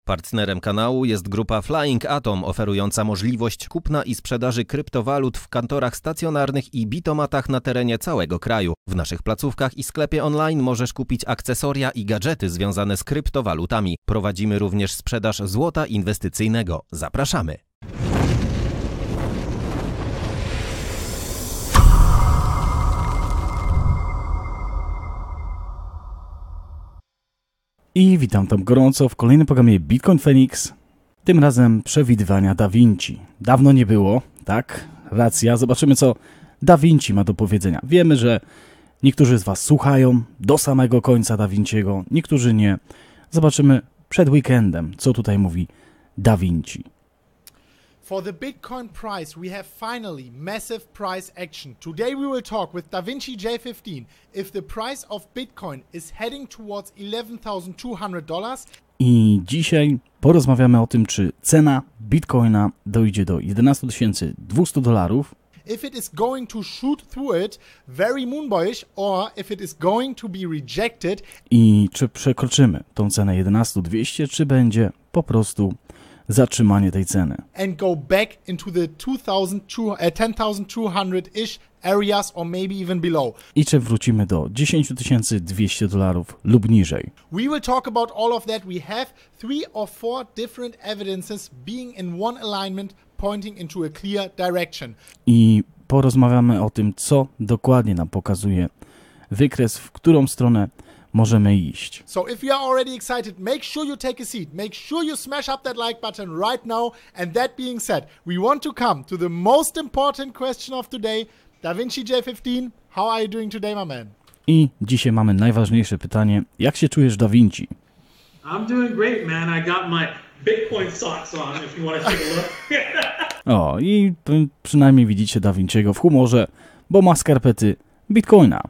Partnerem kanału jest grupa Flying Atom, oferująca możliwość kupna i sprzedaży kryptowalut w kantorach stacjonarnych i bitomatach na terenie całego kraju. W naszych placówkach i sklepie online możesz kupić akcesoria i gadżety związane z kryptowalutami. Prowadzimy również sprzedaż złota inwestycyjnego. Zapraszamy! I witam tam gorąco w kolejnym programie Bitcoin Phoenix, tym razem przewidywania Da Vinci. Dawno nie było, tak? Racja. Zobaczymy, co Da Vinci ma do powiedzenia. Wiemy, że niektórzy z Was słuchają do samego końca Da Vinciego, niektórzy nie. Zobaczymy przed weekendem, co tutaj mówi Da Vinci. For the Bitcoin price, we have finally massive price action. Today we will talk with DaVinci J15 if the price of Bitcoin is heading towards $11,200. I dzisiaj porozmawiamy o tym, czy cena Bitcoina dojdzie do $11,200. If it is going to shoot through it very moonboyish or if it is going to be rejected. I czy przekroczymy tą cenę 11,200, czy będzie po prostu zatrzymanie tej ceny. And go back into the 10,200-ish areas or maybe even below. I czy wrócimy do $10,200 lub niżej. We will talk about all of that. We have 3 or 4 different evidences being in one alignment pointing into a clear direction. I porozmawiamy o tym, co dokładnie nam pokazuje wykres, w którą stronę możemy iść. So if you are already excited, make sure you take a seat. Make sure you smash up that like button right now. And that being said, we want to come to the most important question of today. DaVinci J15, how are you doing today, my man? I dzisiaj mamy najważniejsze pytanie. Jak się czujesz, Da Vinci? I'm doing great, man. I got my Bitcoin socks on, if you want to take a look. O, i przynajmniej widzicie Da Vinciego w humorze, bo ma skarpety Bitcoina.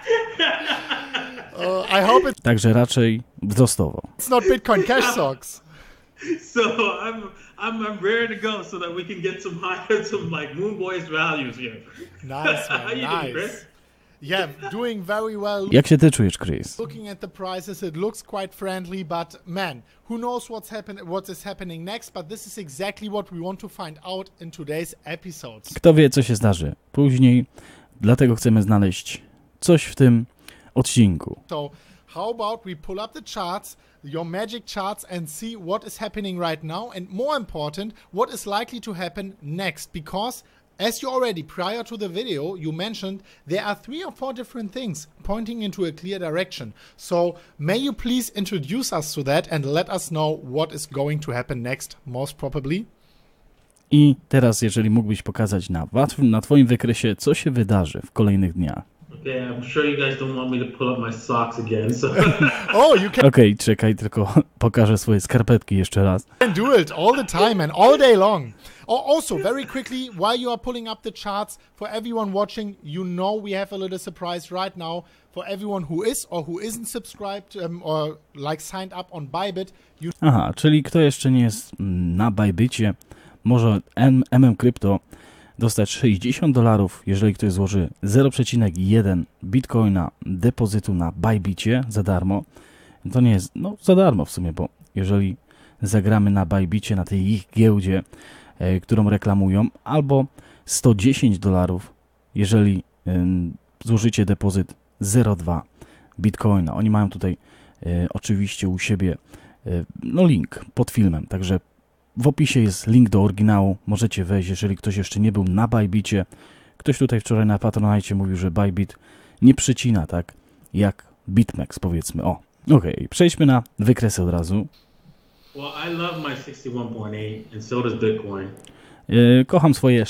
I hope Także raczej wzrostowo. it's not Bitcoin Cash socks. So I'm raring to go so that we can get some like Moon Boys values here. Nice, man. How you doing, Nice. Chris? Yeah, doing very well. Jak się ty czujesz, Chris? Looking at the prices, it looks quite friendly, but man, who knows what is happening next? But this is exactly what we want to find out in today's episodes. Kto wie, co się zdarzy później, dlatego chcemy znaleźć coś w tym odcinku. So, how about we pull up the charts, your magic charts, and see what is happening right now, and more important, what is likely to happen next? Because as you already, prior to the video, you mentioned there are 3 or 4 different things pointing into a clear direction. So may you please introduce us to that and let us know what is going to happen next, most probably? I teraz, jeżeli mógłbyś pokazać na twoim wykresie, co się wydarzy w kolejnych dniach. Okay, I'm sure you guys don't want me to pull up my socks again. So Okej, czekaj, tylko pokażę swoje skarpetki jeszcze raz. can do it all the time and all day long. Also, very quickly, while you are pulling up the charts, for everyone watching, you know we have a little surprise right now. For everyone who is or who isn't subscribed or like signed up on Bybit, Aha, czyli kto jeszcze nie jest na Bybicie, może MM Crypto dostać $60, jeżeli ktoś złoży 0,1 Bitcoina depozytu na Bybicie za darmo. To nie jest, za darmo w sumie, bo jeżeli zagramy na Bybicie, na tej ich giełdzie, którą reklamują, albo $110, jeżeli złożycie depozyt 0,2 Bitcoina. Oni mają tutaj oczywiście u siebie link pod filmem, także w opisie jest link do oryginału, możecie wejść, jeżeli ktoś jeszcze nie był na Bybicie. Ktoś tutaj wczoraj na Patronite mówił, że Bybit nie przycina, tak jak BitMEX, powiedzmy. Okej, przejdźmy na wykresy od razu. well, I love my 61.8 and so does Bitcoin. Kocham swoje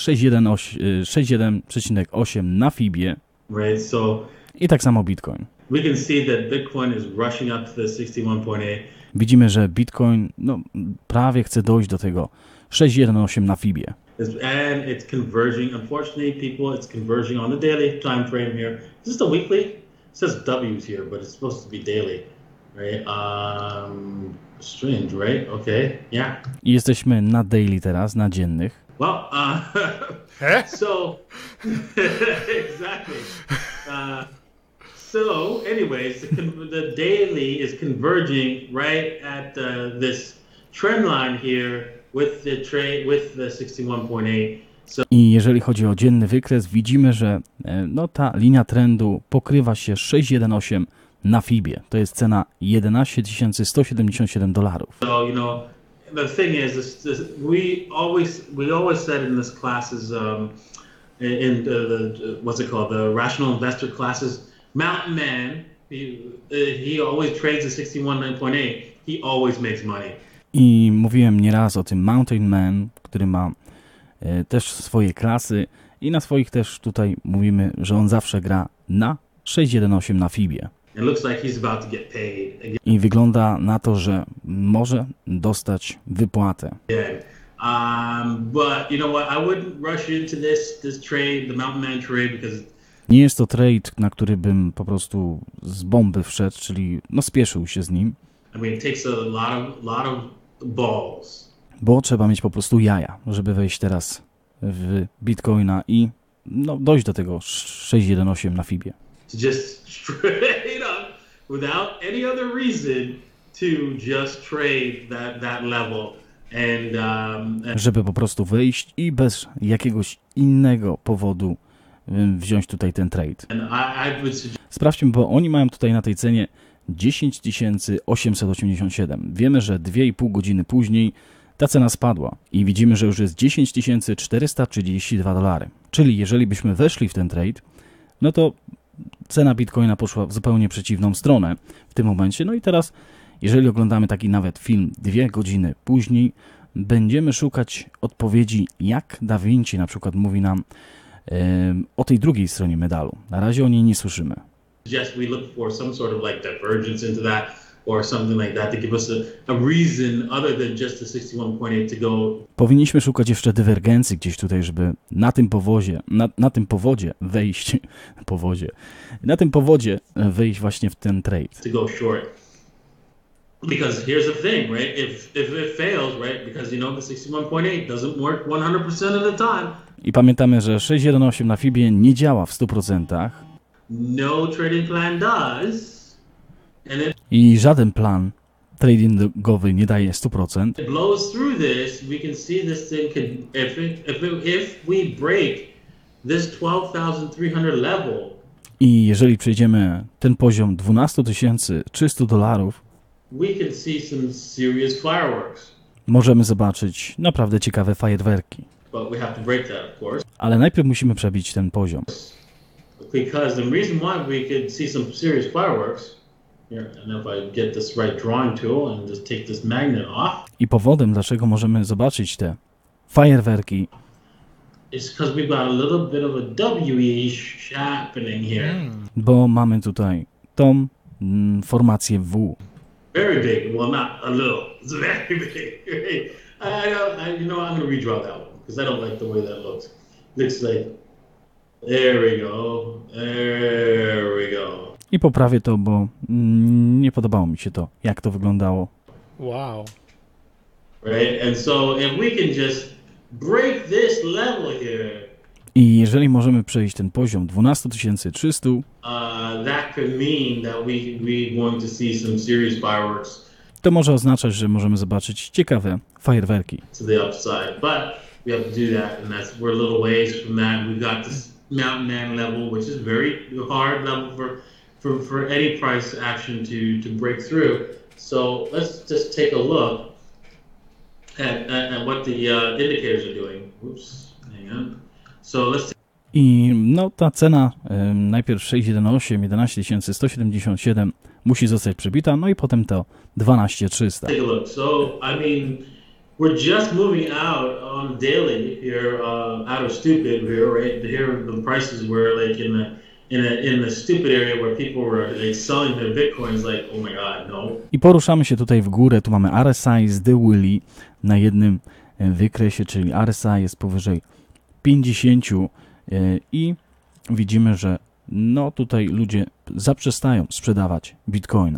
6,1,8 na Fibie Right? So i tak samo Bitcoin. we can see that Bitcoin is rushing up to the 61.8. Widzimy, że Bitcoin prawie chce dojść do tego 6,1,8 na Fibie. And it's converging. Unfortunately, people, it's converging on the daily time frame here. Is this the weekly? It says W's here, but it's supposed to be daily, right? Strange, right? Okay, yeah. I jesteśmy na daily teraz, na dziennych. Well, so exactly. So, anyways, the daily is converging right at this trend line here with the trade with the 61.8. So I jeżeli chodzi o dzienny wykres, widzimy, że no, ta linia trendu pokrywa się 618 na FIBie. To jest cena $11,177. So, you know, the thing is, we always said in this classes, in the what's it called, the rational investor classes, Mountain Man, he always trades at 61.8. He always makes money. I mówiłem nieraz o tym Mountain Man, który ma też swoje klasy i na swoich też tutaj mówimy, że on zawsze gra na 618 na FIBie. It looks like he's about to get paid again. I wygląda na to, że może dostać wypłatę. But you know what? I wouldn't rush into this trade, the Mountain Man trade, because Nie jest to trade, na który bym po prostu z bomby wszedł, czyli no spieszył się z nim, I mean it takes a lot of balls. bo trzeba mieć po prostu jaja, żeby wejść teraz w Bitcoina i no, dojść do tego 618 na FIBie. To just straight up, without any other reason, to just trade that level. And Żeby po prostu wejść i bez jakiegoś innego powodu wziąć tutaj ten trade. I would suggest Sprawdźmy, bo oni mają tutaj na tej cenie 10 887. Wiemy, że 2,5 godziny później ta cena spadła i widzimy, że już jest 10 432 $. Czyli jeżeli byśmy weszli w ten trade, no to cena Bitcoina poszła w zupełnie przeciwną stronę w tym momencie. No i teraz, jeżeli oglądamy taki nawet film 2 godziny później, będziemy szukać odpowiedzi, jak Da Vinci na przykład mówi nam o tej drugiej stronie medalu. Na razie o niej nie słyszymy. we look for some sort of like divergence into that or something like that to give us a reason other than just the 61.8 to go. Powinniśmy szukać jeszcze dywergencji gdzieś tutaj, żeby na tym powozie, na tym powodzie wejść, na tym powodzie wejść właśnie w ten trade. To go short. Because here's the thing, right? If it fails, right? Because you know the 61.8 doesn't work 100% of the time. I pamiętamy, że 618 na FIBie nie działa w 100%. No trading plan does. And I żaden plan tradingowy nie daje 100%. it blows through this, we can see this thing can if we break this 12,300 level. I jeżeli przejdziemy ten poziom $12,300, We can see some serious fireworks. możemy zobaczyć naprawdę ciekawe fajerwerki. But we have to break that, of course. Ale najpierw musimy przebić ten poziom. Because the reason why we could see some serious fireworks, here, and if I get this right drawing tool and just take this magnet off, I powodem, dlaczego możemy zobaczyć te fajerwerki, is because we've got a little bit of a W-ish happening here. bo mamy tutaj tą formację W. Very big. Well, not a little. It's very big. You know, I'm going to redraw that one because I don't like the way that looks. Looks like, there we go. There we go. I poprawię to, bo nie podobało mi się to, jak to wyglądało. Wow. Right? And so if we can just break this level here, I jeżeli możemy przejść ten poziom 12,300, that could mean that we're going to see some serious fireworks to może oznaczać, że możemy zobaczyć ciekawe fajerwerki. to the upside. But we have to do that, and we're a little ways from that. We've got this Mountain Man level, which is very hard level for any price action to break through. So let's just take a look at what the indicators are doing. Oops, hang on. So let's I no ta cena najpierw 618, 11,177 musi zostać przebita, no i potem to 12,300. take a look. So, I mean, we're just moving out on daily here, out of stupid here, right? Here, the prices were like in the stupid area where people were like selling their bitcoins. Like, oh my god, no. I poruszamy się tutaj w górę, tu mamy RSI z The Willy na jednym wykresie, czyli RSI jest powyżej 50 i widzimy, że no tutaj ludzie zaprzestają sprzedawać bitcoina.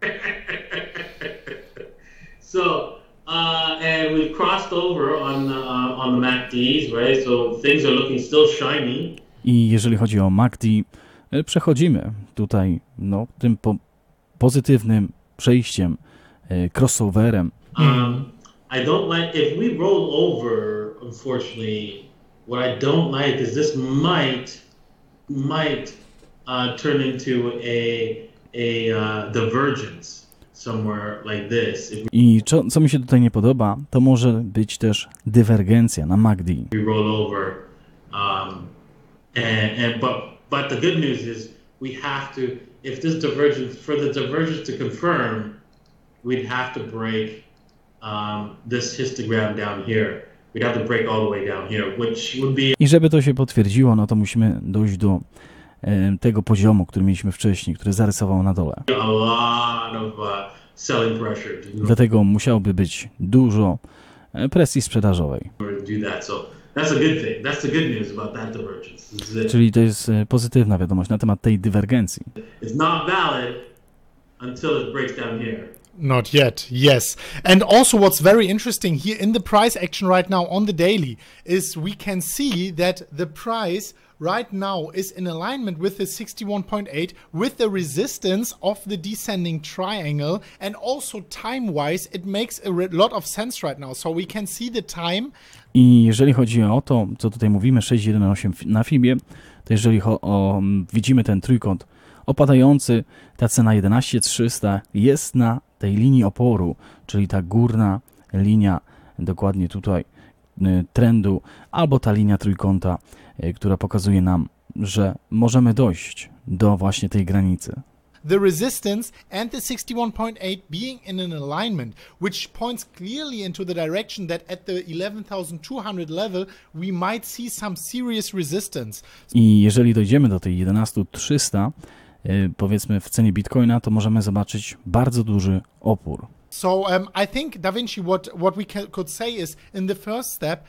So, and we've crossed over on the MACDs, right? So things are looking still shiny. I jeżeli chodzi o MACD, przechodzimy tutaj tym pozytywnym przejściem, crossoverem. I don't like if we roll over. Unfortunately, what I don't like is this might turn into a divergence somewhere like this. I co mi się tutaj nie podoba, to może być też dywergencja na MACD. We roll over, but the good news is we have to. If this divergence, for the divergence to confirm, we'd have to break this histogram down here. We'd have to break all the way down here, which would be. I żeby to się potwierdziło, no to musimy dojść do tego poziomu, który mieliśmy wcześniej, który zarysował na dole. A lot of selling pressure. Dlatego musiałoby być dużo presji sprzedażowej. Do that. So that's a good thing. That's the good news about that divergence. Czyli to jest pozytywna wiadomość na temat tej dywergencji. It's not valid until it breaks down here. Not yet, yes. And also what's very interesting here in the price action right now on the daily is we can see that the price right now is in alignment with the 61.8 with the resistance of the descending triangle, and also time-wise it makes a lot of sense right now. So we can see the time. I jeżeli chodzi o to, co tutaj mówimy, 6.1.8 na FIBie, to jeżeli widzimy ten trójkąt opadający, ta cena 11.300 jest na tej linii oporu, czyli ta górna linia dokładnie tutaj trendu, albo ta linia trójkąta, która pokazuje nam, że możemy dojść do właśnie tej granicy. The resistance and the 61.8 being in an alignment, which points clearly into the direction that at the 11,200 level we might see some serious resistance. I jeżeli dojdziemy do tej 11.300, powiedzmy w cenie Bitcoina, to możemy zobaczyć bardzo duży opór. So I think, Da Vinci, what we could say is, in the first step,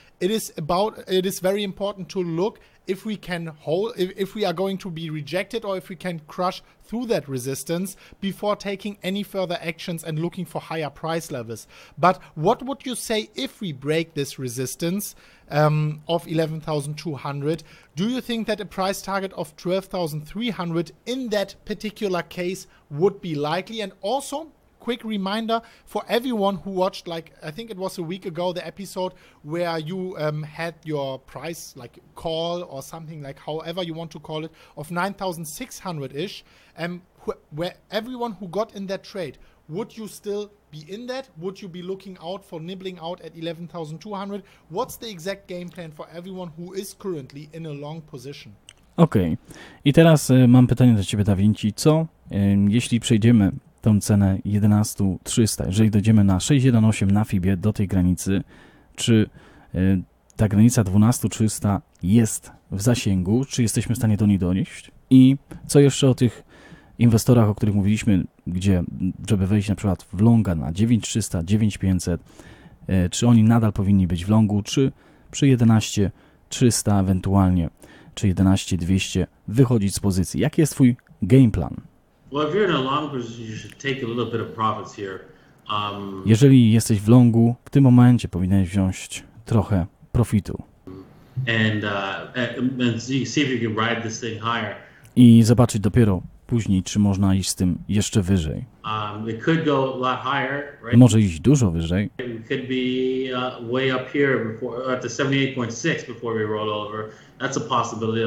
it is very important to look if we can hold, if we are going to be rejected, or if we can crush through that resistance before taking any further actions and looking for higher price levels. But what would you say if we break this resistance of 11,200? Do you think that a price target of 12,300 in that particular case would be likely? And also, quick reminder for everyone who watched, like, I think it was a week ago, the episode where you had your price, like, call or something, like, however you want to call it, of 9,600-ish, where everyone who got in that trade, would you still be in that? Would you be looking out for nibbling out at 11,200? What's the exact game plan for everyone who is currently in a long position? Okej. I teraz mam pytanie do Ciebie, Da Vinci. Co, jeśli przejdziemy tą cenę 11,300, jeżeli dojdziemy na 6,18 na FIBie do tej granicy, czy ta granica 12,300 jest w zasięgu, czy jesteśmy w stanie do niej dojść? I co jeszcze o tych inwestorach, o których mówiliśmy, gdzie, żeby wejść na przykład w longa na 9,300, 9,500, czy oni nadal powinni być w longu, czy przy 11,300 ewentualnie, czy 11,200 wychodzić z pozycji? Jaki jest Twój game plan? Well, if you're in a long position, you should take a little bit of profits here. Jeżeli jesteś w longu, w tym momencie powinieneś wziąć trochę profitu. And see if you can ride this thing higher. I zobaczyć dopiero później, czy można iść z tym jeszcze wyżej. It could go a lot higher, right? Może iść dużo wyżej. It could be way up here before at the 78.6 before we roll over. That's a possibility.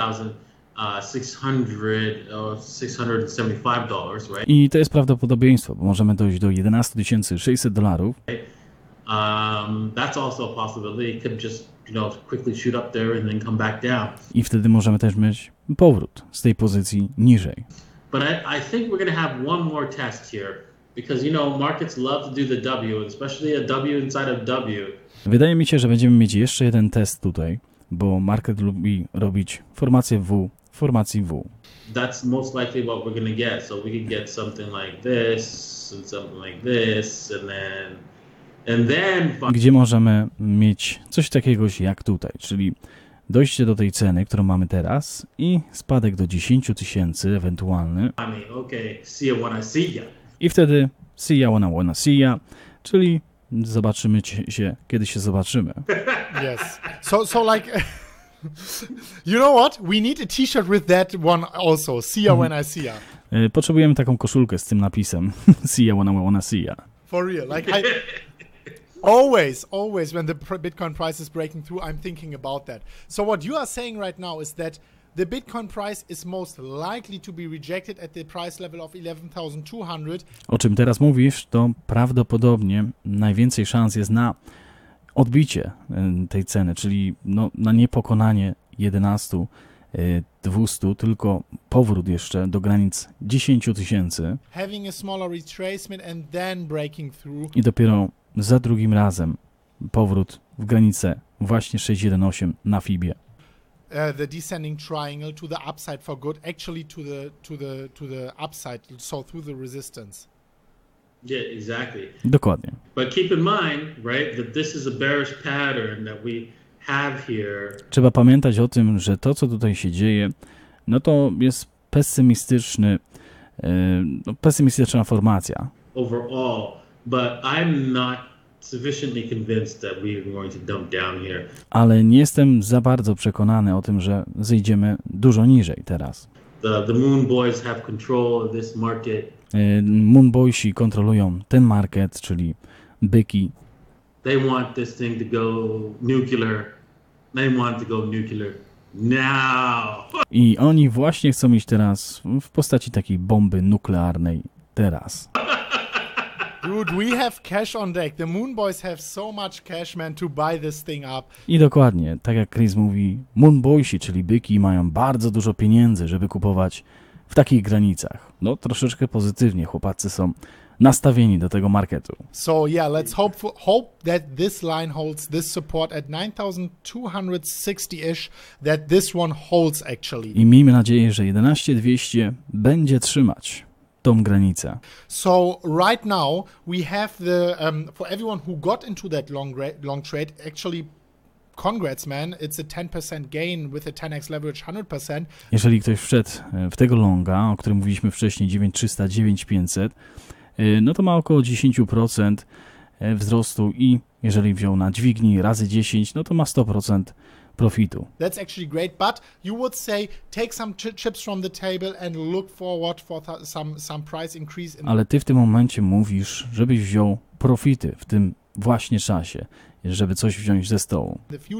11,600 or $675, right? I to jest prawdopodobieństwo, bo możemy dojść do $11,600. That's also a possibility. It could just, quickly shoot up there and then come back down. I wtedy możemy też mieć powrót z tej pozycji niżej. But I think we're going to have one more test here, because markets love to do the W, especially a W inside of W. Wydaje mi się, że będziemy mieć jeszcze jeden test tutaj, bo market lubi robić formację W, formacji W. That's most likely what we're going to get. So we could get something like this and something like this, and then gdzie możemy mieć coś takiego jak tutaj, czyli dojście do tej ceny, którą mamy teraz, i spadek do 10,000 ewentualny. See ya when I see ya. I wtedy see ya when I see ya, czyli zobaczymy się, kiedy się zobaczymy. Yes. So like, you know what? We need a t-shirt with that one also. See ya when I see ya. Potrzebujemy taką koszulkę z tym napisem. See ya when I see ya. For real. Like Always when the Bitcoin price is breaking through, I'm thinking about that. So what you are saying right now is that the Bitcoin price is most likely to be rejected at the price level of 11,200. O czym teraz mówisz, to prawdopodobnie najwięcej szans jest na odbicie tej ceny, czyli na niepokonanie 11,200, tylko powrót jeszcze do granic 10 000 Having a smaller retracement and then breaking through. i dopiero za drugim razem powrót w granicę właśnie 618 na Fibie. The descending triangle to the upside for good, actually to the upside, so through the resistance. Yeah, exactly. Dokładnie. But keep in mind, right, that this is a bearish pattern that we have here. Trzeba pamiętać o tym, że to, co tutaj się dzieje, to jest pesymistyczna formacja. Overall, but I'm not sufficiently convinced that we're going to dump down here. Ale nie jestem za bardzo przekonany o tym, że zejdziemy dużo niżej teraz. The Moon Boys have control of this market. Moon Boysi kontrolują ten market, czyli byki. They want this thing to go nuclear. They want to go nuclear now. I oni właśnie chcą iść teraz w postaci takiej bomby nuklearnej teraz. Dude, we have cash on deck. The Moon Boys have so much cash, man, to buy this thing up. I dokładnie, tak jak Chris mówi, Moon Boysi, czyli byki, mają bardzo dużo pieniędzy, żeby kupować w takich granicach. Troszeczkę pozytywnie chłopacy są nastawieni do tego marketu. So yeah, let's hope that this line holds this support at 9,260-ish, that this one holds actually. I miejmy nadzieję, że 11,200 będzie trzymać tą granicę. So right now we have the for everyone who got into that long trade, actually congrats, man, it's a 10% gain with a 10x leverage 100%. Jeżeli ktoś wszedł w tego longa, o którym mówiliśmy wcześniej, 9300, 9500, to ma około 10% wzrostu i jeżeli wziął na dźwigni razy 10, to ma 100% profitu. That's actually great, but you would say take some chips from the table and look forward for some price increase. Ale ty w tym momencie mówisz, żebyś wziął profity w tym właśnie czasie, żeby coś wziąć ze stołu.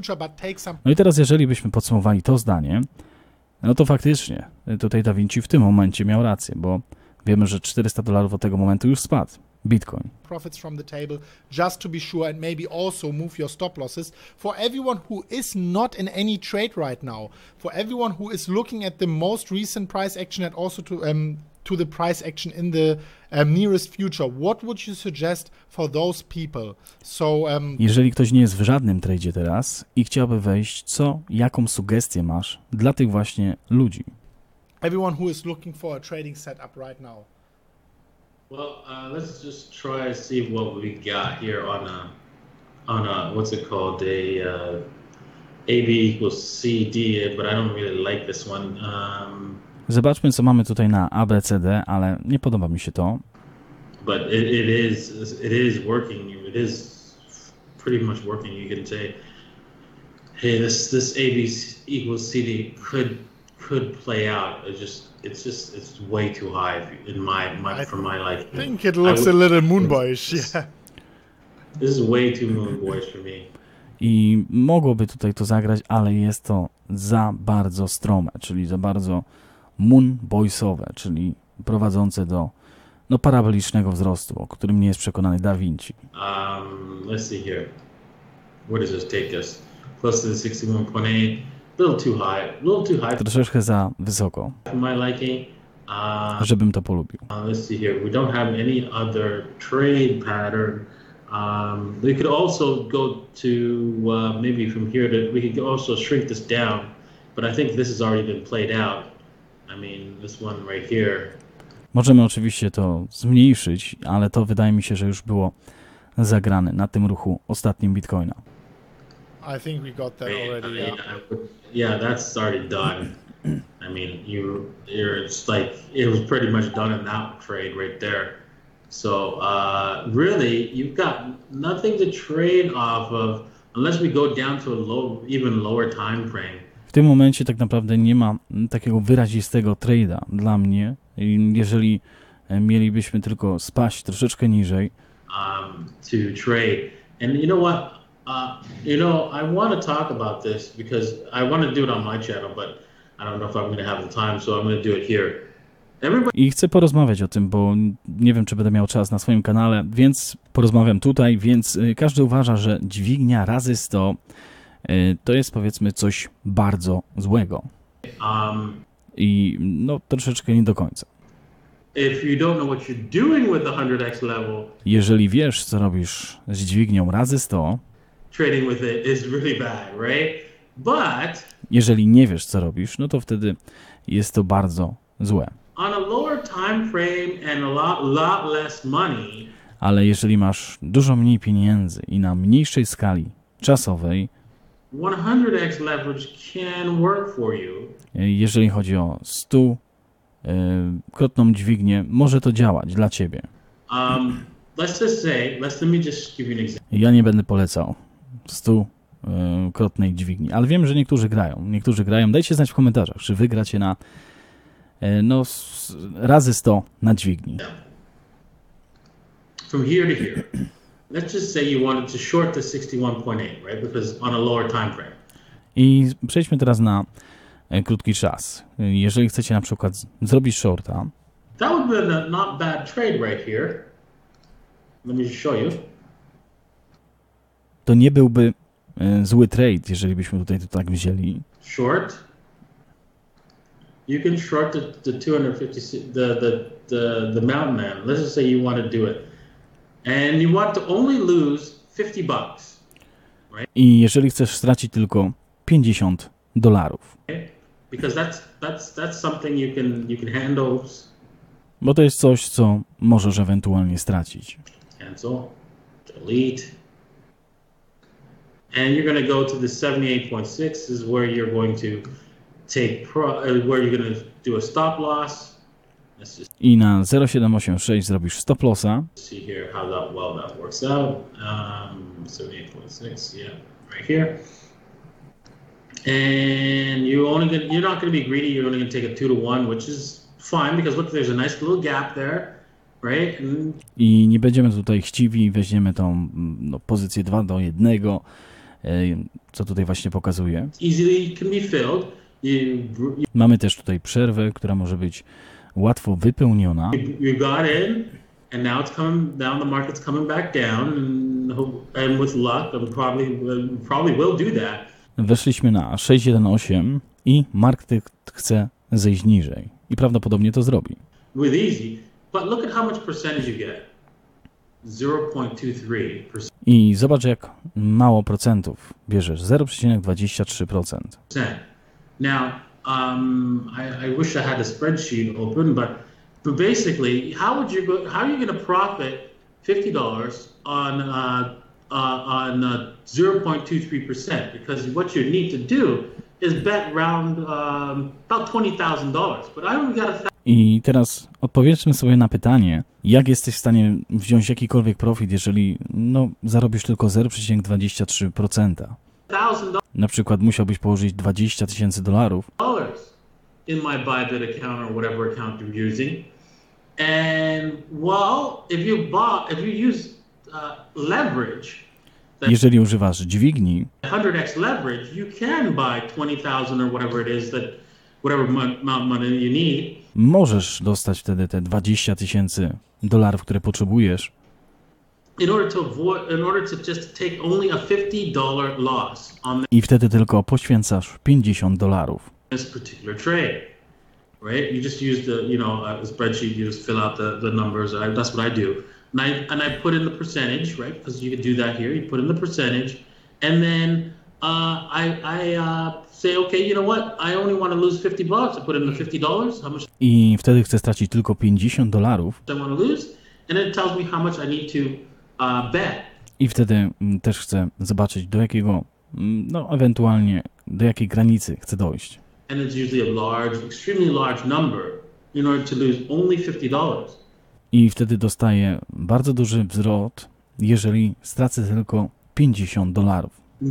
I teraz jeżeli byśmy podsumowali to zdanie, to faktycznie tutaj Da Vinci w tym momencie miał rację, bo wiemy, że $400 od tego momentu już spadł. Bitcoin. Profits from the table, just to be sure, and maybe also move your stop losses. For everyone who is not in any trade right now, for everyone who is looking at the most recent price action and also to the price action in the nearest future, what would you suggest for those people? So, jeżeli ktoś nie jest w żadnym tradzie teraz i chciałby wejść, jaką sugestię masz dla tych właśnie ludzi? Everyone who is looking for a trading setup right now. Well, let's just try to see what we got here on a what's it called, AB equals CD, but I don't really like this one. Zobaczmy, co mamy tutaj na ABCD, ale nie podoba mi się to. But it is working. It is pretty much working. You can say, hey, this AB equals CD could play out. It's way too high for my liking. I think it looks a little moon boyish. Yeah. This is way too moon boyish for me. I mogłoby tutaj to zagrać, ale jest to za bardzo strome, czyli za bardzo moon boysowe, czyli prowadzące do parabolicznego wzrostu, o którym nie jest przekonany Da Vinci. Let's see here. Where does this take us? Close to the 61.8. Little too high. Troszeczkę za wysoko, For my liking. żebym to polubił. Let's see here. We don't have any other trade pattern. We could also go to maybe from here we could also shrink this down, but I think this has already been played out. I mean, this one right here. Możemy oczywiście to zmniejszyć, ale to wydaje mi się, że już było zagrane na tym ruchu ostatnim Bitcoina. I think we got that already. Yeah, that's already done. I mean, it's like it was pretty much done in that trade right there. So really, you've got nothing to trade off of unless we go down to a even lower time frame. W tym momencie tak naprawdę nie ma takiego wyrazistego trade'a dla mnie. Jeżeli mielibyśmy tylko spaść troszeczkę niżej, to trade. And you know what? I want to talk about this because I want to do it on my channel, but I don't know if I'm going to have the time, so I'm going to do it here. I chcę porozmawiać o tym, bo nie wiem, czy będę miał czas na swoim kanale, więc porozmawiam tutaj, więc każdy uważa, że dźwignia razy 100 to jest, powiedzmy, coś bardzo złego. I no troszeczkę nie do końca. If you don't know what you're doing with the 100x level, jeżeli wiesz, co robisz z dźwignią razy 100, trading with it is really bad, right? But jeżeli nie wiesz, co robisz, no to wtedy jest to bardzo złe. On a lower time frame and a lot less money, ale jeżeli masz dużo mniej pieniędzy i na mniejszej skali czasowej, 100x leverage can work for you. Jeżeli chodzi o 100-krotną dźwignię, może to działać dla ciebie. Let me just give you an example. Ja nie będę polecał 100-krotnej dźwigni, ale wiem, że niektórzy grają. Dajcie znać w komentarzach, czy wy gracie na razy 100 na dźwigni. From here to here. Let's just say you wanted to short the 61.8, right? Because on a lower time frame. I przejdźmy teraz na krótki czas. Jeżeli chcecie na przykład zrobić shorta, that would be a not bad trade right here. Let me just show you. To nie byłby zły trade, jeżeli byśmy tutaj to tak wzięli. Short. You can short the 250 the mountain man. Let's just say you want to do it, and you want to only lose $50, right? I jeżeli chcesz stracić tylko $50, okay? Because that's something you can handle. Bo to jest coś, co możesz ewentualnie stracić. Cancel, delete, and you're going to go to the 78.6 is where you're going to where you're going to do a stop loss. I na 0,786 zrobisz stop lossa. See here how that works out. 78.6, yeah, right here. And you're not going to be greedy. You're only going to take a 2-to-1, which is fine because look, there's a nice little gap there, right? I nie będziemy tutaj chciwi, weźmiemy tą pozycję 2-to-1, co tutaj właśnie pokazuje. Easily can be filled. Mamy też tutaj przerwę, która może być łatwo wypełniona. You got in, and now it's coming down. The market's coming back down, and with luck, probably will do that. Weszliśmy na 618 i market chce zejść niżej i prawdopodobnie to zrobi. With easy, but look at how much percentage you get. 0.23%. I zobacz, jak mało procentów bierzesz. 0,23%. Now, I wish I had a spreadsheet open, but basically, how are you going to profit $50 on 0.23%? Because what you need to do is bet around about $20,000. But I only got I teraz odpowiedzmy sobie na pytanie, jak jesteś w stanie wziąć jakikolwiek profit, jeżeli zarobisz tylko 0,23%. Na przykład musiałbyś położyć $20,000 in my Bybit account or whatever account you're using. And if you use leverage, jeżeli używasz dźwigni, 100x leverage, you can buy 20,000 or whatever it is whatever amount money you need. Możesz dostać wtedy te $20,000, które potrzebujesz. In order to just take only a $50 loss on I wtedy tylko poświęcasz $50. This particular trade, right? You just use a spreadsheet. You just fill out the numbers. That's what I do, and I put in the percentage, right? Because you can do that here. You put in the percentage, and then I say, okay, you know what? I only want to lose $50. I put in the $50. How much? I wtedy chcę stracić tylko $50. I want to lose, and it tells me how much I need to bet. I wtedy też chcę zobaczyć, do jakiego, ewentualnie do jakiej granicy chcę dojść. And it's usually a extremely large number in order to lose only $50. I wtedy dostaję bardzo duży wzrost, jeżeli stracę tylko $50.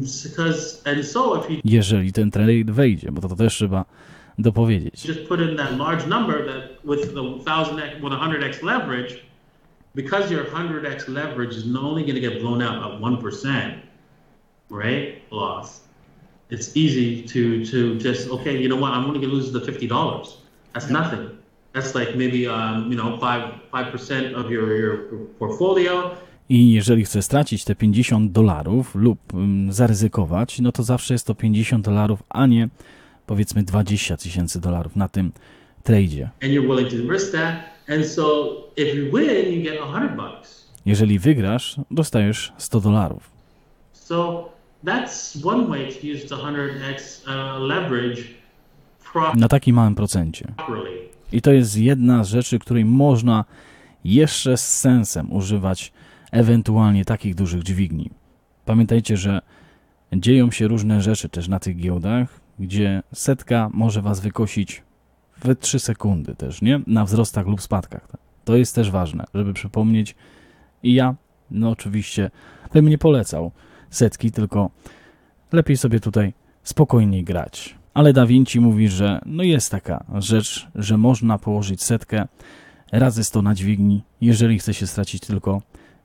Jeżeli ten trade wejdzie, bo to też trzeba dopowiedzieć. Just put in that large number that with the 100x leverage, because your 100x leverage is not only going to get blown out at 1%, right, loss, it's easy to just, okay, you know what, I'm only going to lose the $50. That's nothing. That's like maybe, 5% of your portfolio. I jeżeli chcę stracić te $50 lub zaryzykować, no to zawsze jest to $50, a nie powiedzmy $20,000 na tym tradzie. And you're willing to risk that. And so if you win, you get $100. Jeżeli wygrasz, dostajesz $100. So that's one way to use the 100x leverage Na takim małym procencie. properly. I to jest jedna z rzeczy, której można jeszcze z sensem używać ewentualnie takich dużych dźwigni. Pamiętajcie, że dzieją się różne rzeczy też na tych giełdach, gdzie setka może was wykosić w 3 sekundy też, nie? Na wzrostach lub spadkach. To jest też ważne, żeby przypomnieć. I ja, no oczywiście, bym nie polecał setki, tylko lepiej sobie tutaj spokojniej grać. Ale Da Vinci mówi, że no jest taka rzecz, że można położyć setkę razy 100 na dźwigni, jeżeli chce się stracić tylko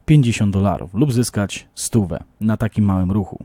$50 lub zyskać 100 na takim małym ruchu.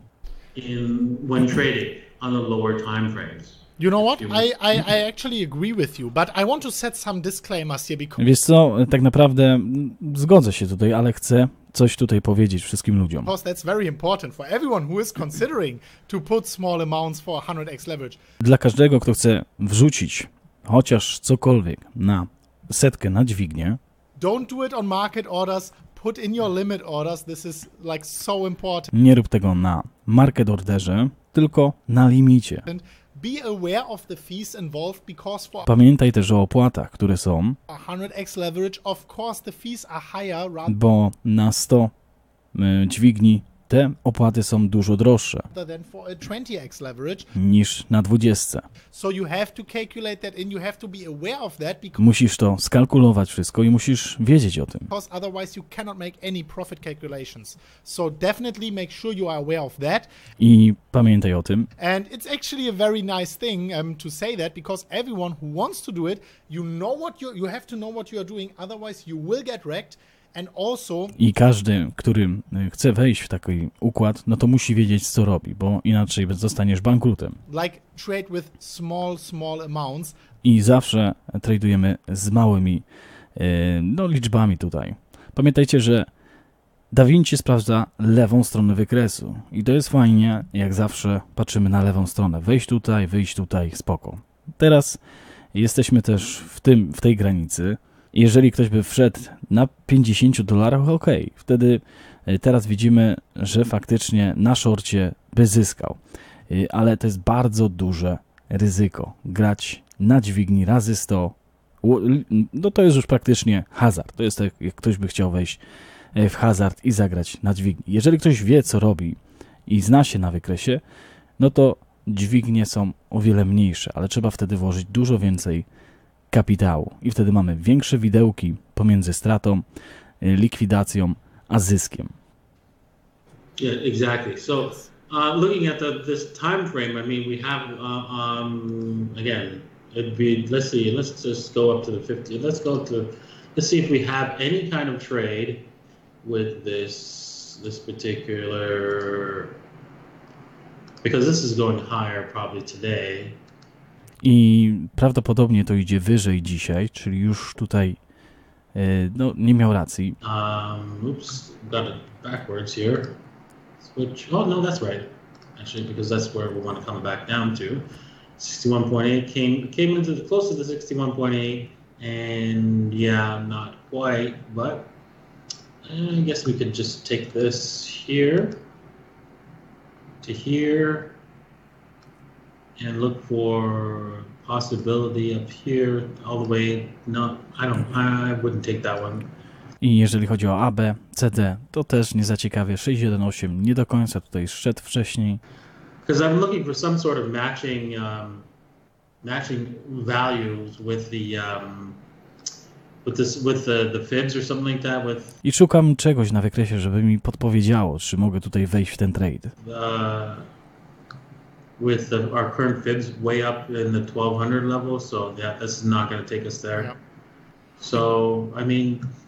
When trading on the lower time frames. You know what? I actually agree with you, but I want to set some disclaimers here because Wiesz co, tak naprawdę zgodzę się tutaj, ale chcę coś tutaj powiedzieć wszystkim ludziom. that's very important for everyone who is considering to put small amounts for 100x leverage. Dla każdego, kto chce wrzucić chociaż cokolwiek na setkę na dźwignię, Don't do it on market orders. Put in your limit orders. This is like so important. nie rób tego na market orderze, tylko na limicie. Be aware of the fees involved because for Pamiętaj też o opłatach, które są, 100x leverage, of course, the fees are higher bo na 100 dźwigni te opłaty są dużo droższe rather than for a 20x leverage. niż na 20. So you have to calculate that in. You have to be aware of that Musisz to skalkulować wszystko i musisz wiedzieć o tym. because otherwise you cannot make any profit calculations. So definitely make sure you are aware of that. I pamiętaj o tym. And it's actually a very nice thing to say that because everyone who wants to do it, you know what you have to know what you are doing. Otherwise you will get wrecked. And also, I każdy, który chce wejść w taki układ, no to musi wiedzieć, co robi, bo inaczej zostaniesz bankrutem. like trade with small amounts. I zawsze tradujemy z małymi liczbami tutaj. Pamiętajcie, że Da Vinci sprawdza lewą stronę wykresu. I to jest fajnie, jak zawsze patrzymy na lewą stronę. Wejść tutaj, wyjść tutaj, spoko. Teraz jesteśmy też w tej granicy. Jeżeli ktoś by wszedł na $50, ok, wtedy teraz widzimy, że faktycznie na szorcie by zyskał. Ale to jest bardzo duże ryzyko. Grać na dźwigni razy 100, no to jest już praktycznie hazard. To jest tak, jak ktoś by chciał wejść w hazard i zagrać na dźwigni. Jeżeli ktoś wie, co robi i zna się na wykresie, no to dźwignie są o wiele mniejsze, ale trzeba wtedy włożyć dużo więcej kapitału. I wtedy mamy większe widełki pomiędzy stratą, likwidacją, a zyskiem. Yeah, exactly. So, looking at this time frame, I mean, we have again, it'd be let's just go up to the 50. Let's see if we have any kind of trade with this particular, because this is going higher probably today. I prawdopodobnie to idzie wyżej dzisiaj, czyli już tutaj nie miał racji. Oops, got it backwards here. Switch. Oh no, that's right. Actually, because that's where we want to come back down to. 61.8 came into close to the 61.8, and yeah, not quite, but I guess we could just take this here to here. And look for possibility up here all the way. No, I wouldn't take that one. I jeżeli chodzi o AB, CD, to też nie zaciekawie. 618 nie do końca tutaj szedł wcześniej. Because I'm looking for some sort of matching values with the fibs or something like that. I szukam czegoś na wykresie, żeby mi podpowiedziało, czy mogę tutaj wejść w ten trade. With our current fibs way up in the 1200 level, so yeah, this is not going to take us there. Yeah. So I mean,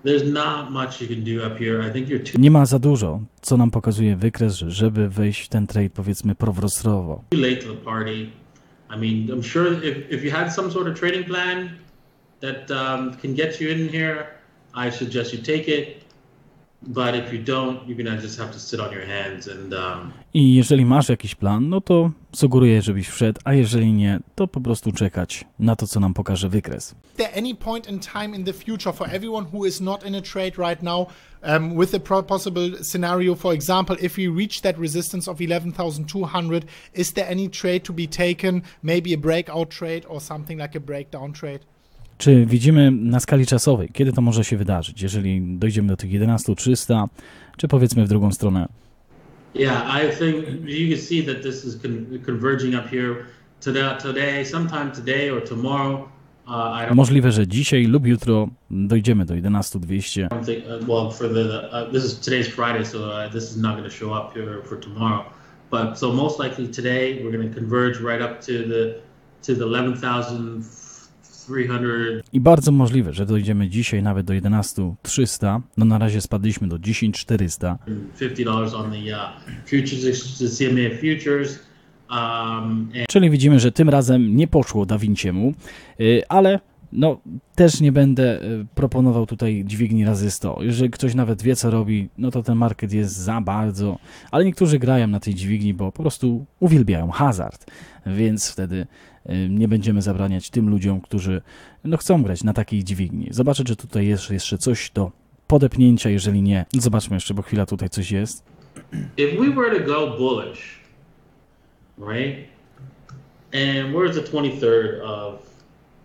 there's not much you can do up here. I think you're too Nie ma za dużo, co nam pokazuje wykres, żeby wejść w ten trade, powiedzmy, prowzrostowo. late to the party. I mean, I'm sure if you had some sort of trading plan that can get you in here, I suggest you take it. But if you don't, you're gonna just have to sit on your hands and. I jeżeli masz jakiś plan, no to sugeruję, żebyś wszedł, a jeżeli nie, to po prostu czekać na to, co nam pokaże wykres. Is there any point in time in the future for everyone who is not in a trade right now with the possible scenario, for example, if we reach that resistance of 11,200, is there any trade to be taken, maybe a breakout trade or something like a breakdown trade? Czy widzimy na skali czasowej, kiedy to może się wydarzyć, jeżeli dojdziemy do tych 11,300, czy powiedzmy w drugą stronę? Yeah, I think you can see that this is converging up here today, sometime today or tomorrow. I don't Możliwe, że dzisiaj lub jutro dojdziemy do 11,200. think. Well, for this is today's Friday, so this is not going to show up here for tomorrow. But so most likely today we're going to converge right up to the 11,300. I bardzo możliwe, że dojdziemy dzisiaj nawet do 11,300. No na razie spadliśmy do 10,400. $50 on the futures, the CME futures. Czyli widzimy, że tym razem nie poszło Da Vinciemu, ale no też nie będę proponował tutaj dźwigni razy 100. Jeżeli ktoś nawet wie, co robi, no to ten market jest za bardzo. Ale niektórzy grają na tej dźwigni, bo po prostu uwielbiają hazard. Więc wtedy nie będziemy zabraniać tym ludziom, którzy no, chcą grać na takiej dźwigni. Zobaczę, czy tutaj jest jeszcze coś do podepnięcia. Jeżeli nie, zobaczmy jeszcze, bo chwila tutaj coś jest. If we were to go bullish, right? And where's the 23rd of?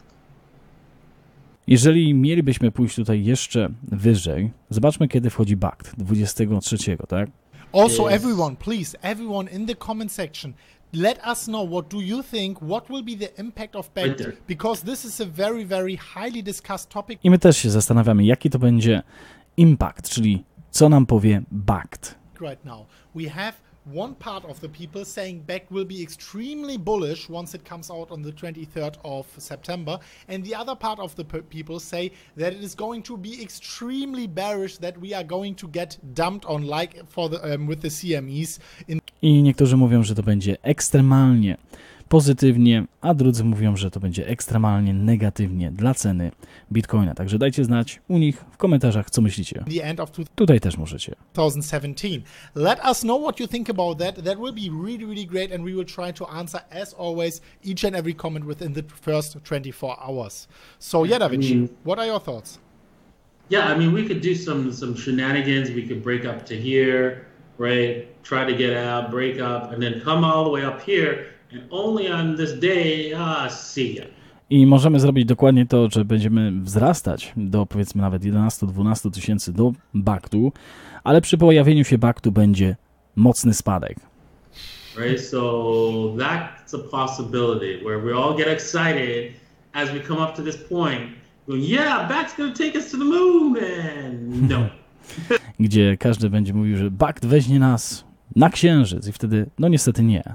Jeżeli mielibyśmy pójść tutaj jeszcze wyżej, zobaczmy, kiedy wchodzi BACT, 23, tak? Also, Yes. everyone in the comment section, let us know what do you think, what will be the impact of Right BACT, there. because this is a very, very highly discussed topic I my też się zastanawiamy, jaki to będzie impact, czyli co nam powie BACT. right now. We have one part of the people saying BACT will be extremely bullish once it comes out on the 23rd of September, and the other part of the people say that it is going to be extremely bearish, that we are going to get dumped on, like for the with the CMEs in I niektórzy mówią, że to będzie ekstremalnie pozytywnie, a drudzy mówią, że to będzie ekstremalnie negatywnie dla ceny Bitcoina. Także dajcie znać u nich w komentarzach, co myślicie. the end of Tutaj też możecie. 2017. Let us know what you think about that. That will be really, really great, and we will try to answer, as always, each and every comment within the first 24 hours. So, yeah, Da Vinci, what are your thoughts? Yeah, I mean, we could do some shenanigans. We could break up to here, right? Try to get out, break up, and then come all the way up here. And only on this day, see ya. I możemy zrobić dokładnie to, że będziemy wzrastać do powiedzmy nawet 11-12 tysięcy do BACT-u, ale przy pojawieniu się BACT-u będzie mocny spadek. Right, so that's a possibility where we all get excited as we come up to this point. Going, yeah, BACT's going to take us to the moon, and no. Gdzie każdy będzie mówił, że BACT weźmie nas na księżyc i wtedy, no niestety nie.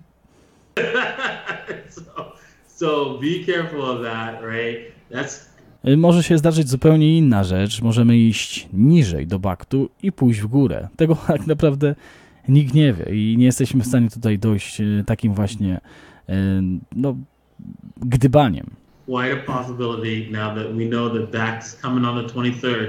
so be careful of that, right? That's Może się zdarzyć zupełnie inna rzecz. Możemy iść niżej do BACT-u i pójść w górę. Tego tak naprawdę nikt nie wie i nie jesteśmy w stanie tutaj dojść takim właśnie no, gdybaniem. quite a possibility now that we know that BACT's coming on the 23rd.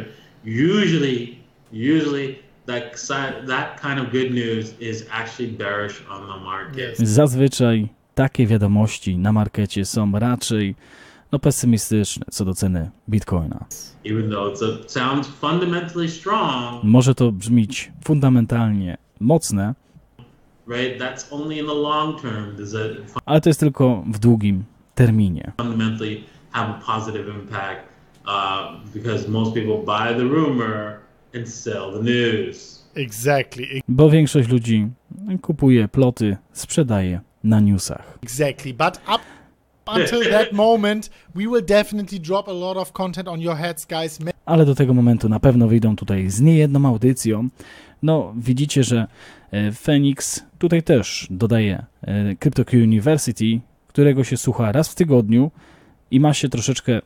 Usually that kind of good news is actually bearish on the market. Yes. Zazwyczaj takie wiadomości na markecie są raczej no, pesymistyczne co do ceny Bitcoina. Even though it sounds fundamentally strong, Może to brzmieć fundamentalnie mocne, right? That's only in the long term. Does it ale to jest tylko w długim terminie. fundamentally have a positive impact? Because most people buy the rumor and sell the news. Exactly. Bo większość ludzi kupuje ploty, sprzedaje na newsach. Exactly. But up until that moment, we will definitely drop a lot of content on your heads, guys. Ale do tego momentu na pewno wyjdą tutaj z niejedną audycją. No, widzicie, że Phoenix tutaj też dodaje CryptoQ University, którego się słucha raz w tygodniu i ma się troszeczkę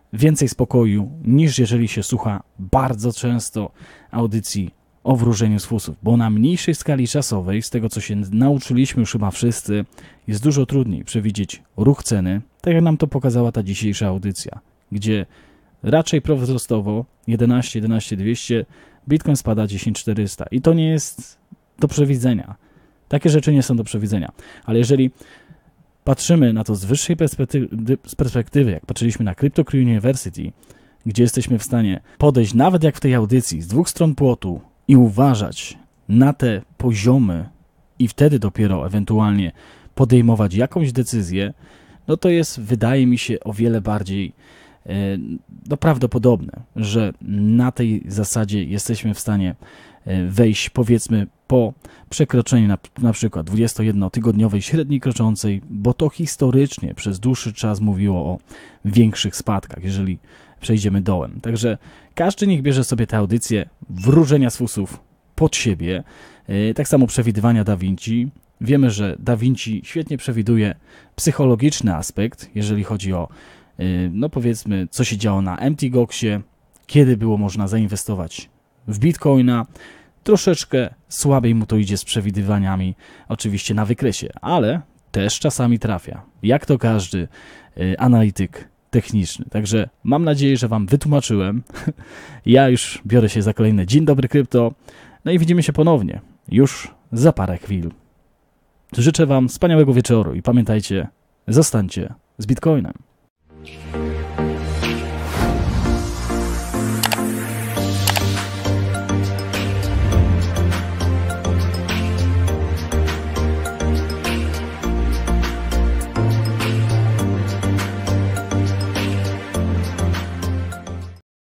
więcej spokoju, niż jeżeli się słucha bardzo często audycji o wróżeniu z fusów, bo na mniejszej skali czasowej, z tego co się nauczyliśmy już chyba wszyscy, jest dużo trudniej przewidzieć ruch ceny, tak jak nam to pokazała ta dzisiejsza audycja, gdzie raczej prowzrostowo 11-200, Bitcoin spada 10-400 i to nie jest do przewidzenia. Takie rzeczy nie są do przewidzenia, ale jeżeli patrzymy na to z wyższej perspektywy, jak patrzyliśmy na Crypto Crew University, gdzie jesteśmy w stanie podejść, nawet jak w tej audycji, z dwóch stron płotu i uważać na te poziomy i wtedy dopiero ewentualnie podejmować jakąś decyzję, no to jest, wydaje mi się, o wiele bardziej prawdopodobne, że na tej zasadzie jesteśmy w stanie wejść, powiedzmy, po przekroczeniu na przykład 21-tygodniowej średniej kroczącej, bo to historycznie przez dłuższy czas mówiło o większych spadkach, jeżeli przejdziemy dołem. Także każdy niech bierze sobie tę audycję wróżenia z fusów pod siebie. Tak samo przewidywania Da Vinci. Wiemy, że Da Vinci świetnie przewiduje psychologiczny aspekt, jeżeli chodzi o, no powiedzmy, co się działo na Mt. Goxie, kiedy było można zainwestować w Bitcoina. Troszeczkę słabiej mu to idzie z przewidywaniami, oczywiście na wykresie, ale też czasami trafia, jak to każdy analityk techniczny. Także mam nadzieję, że Wam wytłumaczyłem. Ja już biorę się za kolejne Dzień Dobry Krypto. No i widzimy się ponownie, już za parę chwil. Życzę Wam wspaniałego wieczoru i pamiętajcie, zostańcie z Bitcoinem.